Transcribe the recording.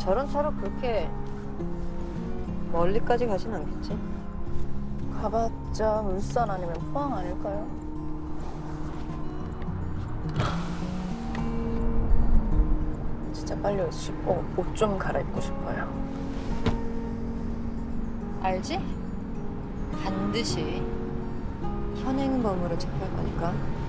저런 차로 그렇게 멀리까지 가진 않겠지? 가봤자 울산 아니면 포항 아닐까요? 진짜 빨리 오시고 옷 좀 갈아입고 싶어요. 알지? 반드시 현행범으로 체포할 거니까.